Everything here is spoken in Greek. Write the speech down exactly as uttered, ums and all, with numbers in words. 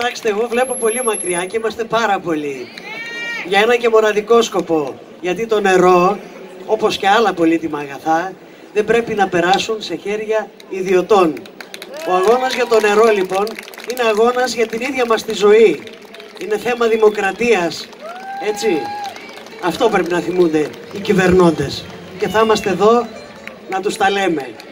κοιτάξτε, εγώ βλέπω πολύ μακριά και είμαστε πάρα πολλοί. Για ένα και μοναδικό σκοπό. Γιατί το νερό, όπως και άλλα πολύτιμα αγαθά, δεν πρέπει να περάσουν σε χέρια ιδιωτών. Ο αγώνας για το νερό, λοιπόν, είναι αγώνας για την ίδια μας τη ζωή. Είναι θέμα δημοκρατίας, έτσι. Αυτό πρέπει να θυμούνται οι κυβερνώντες. Και θα είμαστε εδώ να τους τα λέμε.